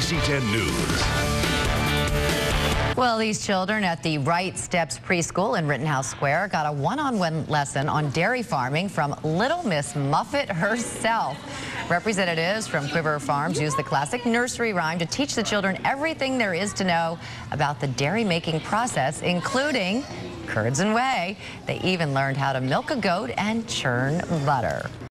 NBC10 News. Well, these children at the Right Steps Preschool in Rittenhouse Square got a one-on-one lesson on dairy farming from Little Miss Moffet herself. Representatives from Quiver Farms used the classic nursery rhyme to teach the children everything there is to know about the dairy making process, including curds and whey. They even learned how to milk a goat and churn butter.